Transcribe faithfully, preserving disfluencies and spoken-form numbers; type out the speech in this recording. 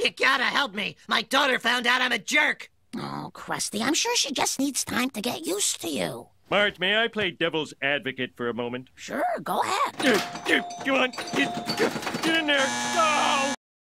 You gotta help me. My daughter found out I'm a jerk. Oh, Krusty, I'm sure she just needs time to get used to you. Marge, may I play devil's advocate for a moment? Sure, go ahead. Uh, uh, Come on, get, get in there. Go!